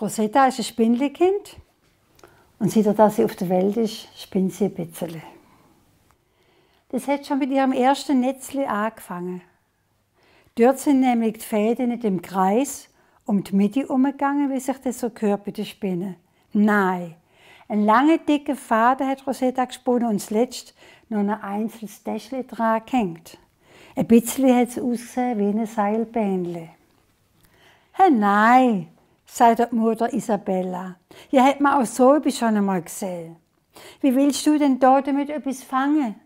Rosetta ist ein Spinnenkind und seit sie auf der Welt ist, spinnt sie ein bisschen. Das hat schon mit ihrem ersten Netzli angefangen. Dort sind nämlich die Fäden nicht im Kreis um die Mitte herumgegangen, wie sich das so gehört bei den Spinnen. Nein, einen langen, dicken Faden hat Rosetta gesponnen und zuletzt noch ein einzelnes Täschchen dran gehängt. Ein bisschen hat es ausgesehen wie ein Seilbähnchen. «Hey, nein», sagt die Mutter Isabella. «Ja, hat man auch so etwas schon einmal gesehen. Wie willst du denn da damit etwas fangen?»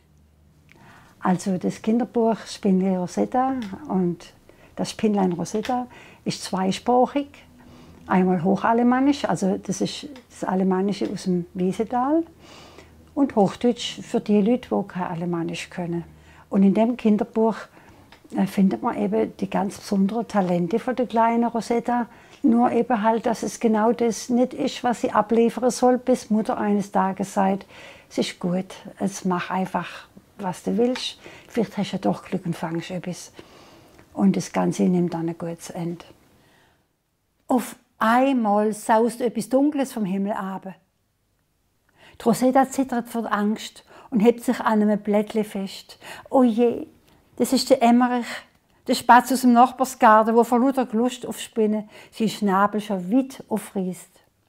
Also das Kinderbuch Spinnlein Rosetta und das Spinnlein Rosetta ist zweisprachig. Einmal Hochalemannisch, also das ist das Alemannische aus dem Wiesental, und Hochdeutsch für die Leute, die kein Alemannisch können. Und in dem Kinderbuch findet man eben die ganz besonderen Talente von der kleinen Rosetta. Nur eben halt, dass es genau das nicht ist, was sie abliefern soll, bis Mutter eines Tages sagt, es ist gut, jetzt mach einfach, was du willst. Vielleicht hast du ja doch Glück und fangst etwas. Und das Ganze nimmt dann ein gutes Ende. Auf einmal saust etwas Dunkles vom Himmel ab. Die Rosetta zittert vor Angst und hebt sich an einem Blättchen fest. Oh je, das ist der Emmerich, der Spatz aus dem Nachbarsgarten, der vor lauter Lust auf Spinnen seinen Schnabel schon weit aufreißt.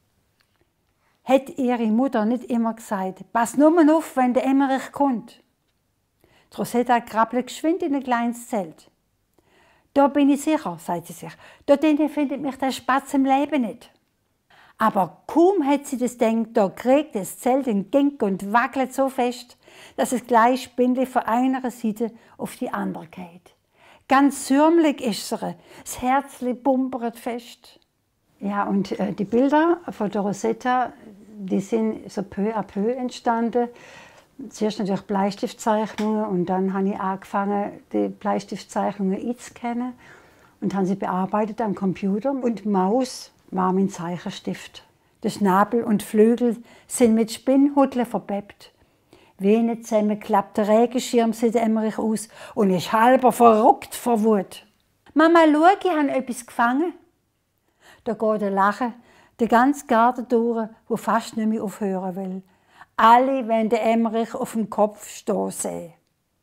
Hat ihre Mutter nicht immer gesagt, pass nur mal auf, wenn der Emmerich kommt. Die Rosetta krabbelt geschwind in ein kleines Zelt. Da bin ich sicher, sagt sie sich, dort findet mich der Spatz im Leben nicht. Aber kaum hat sie das gedacht, da kriegt das Zelt den Gink und wackelt so fest, dass es gleich Spinnli von einer Seite auf die andere geht. Ganz sürmelig ist es, das Herzli bumpert fest. Ja, und die Bilder von der Rosetta, die sind so peu à peu entstanden. Zuerst natürlich Bleistiftzeichnungen und dann habe ich angefangen, die Bleistiftzeichnungen einzuscannen und habe sie bearbeitet am Computer. Und die Maus war mein Zeichenstift. Der Schnabel und die Flügel sind mit Spinnhuddeln verbebt. Wie ein zusammengeklappter Regenschirm sieht Emmerich aus und ist halber verrückt vor Wut. «Mama, schau, ich habe etwas gefangen.» Da geht ein Lachen, der ganze Garten durch, der fast nicht mehr aufhören will. Alle wollen den Emmerich auf dem Kopf stehen sehen.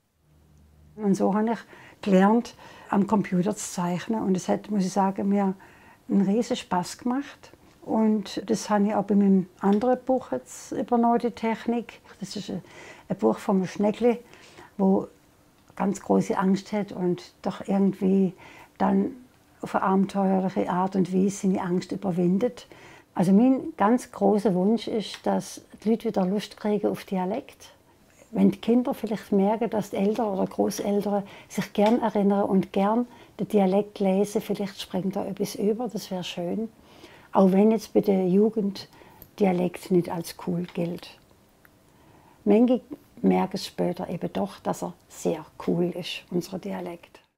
Und so habe ich gelernt, am Computer zu zeichnen. Und es hat, muss ich sagen, mir einen riesen Spass gemacht. Und das habe ich auch bei meinem anderen Buch jetzt übernommen, die Technik. Das ist ein Buch von einem Schneckli, wo ganz große Angst hat und doch irgendwie dann auf eine abenteuerliche Art und Weise seine Angst überwindet. Also mein ganz großer Wunsch ist, dass die Leute wieder Lust kriegen auf Dialekt. Wenn die Kinder vielleicht merken, dass die Eltern oder Großeltern sich gern erinnern und gern den Dialekt lesen, vielleicht springt da etwas über, das wäre schön. Auch wenn jetzt bei der Jugend Dialekt nicht als cool gilt. Manche merken es später eben doch, dass er sehr cool ist, unser Dialekt.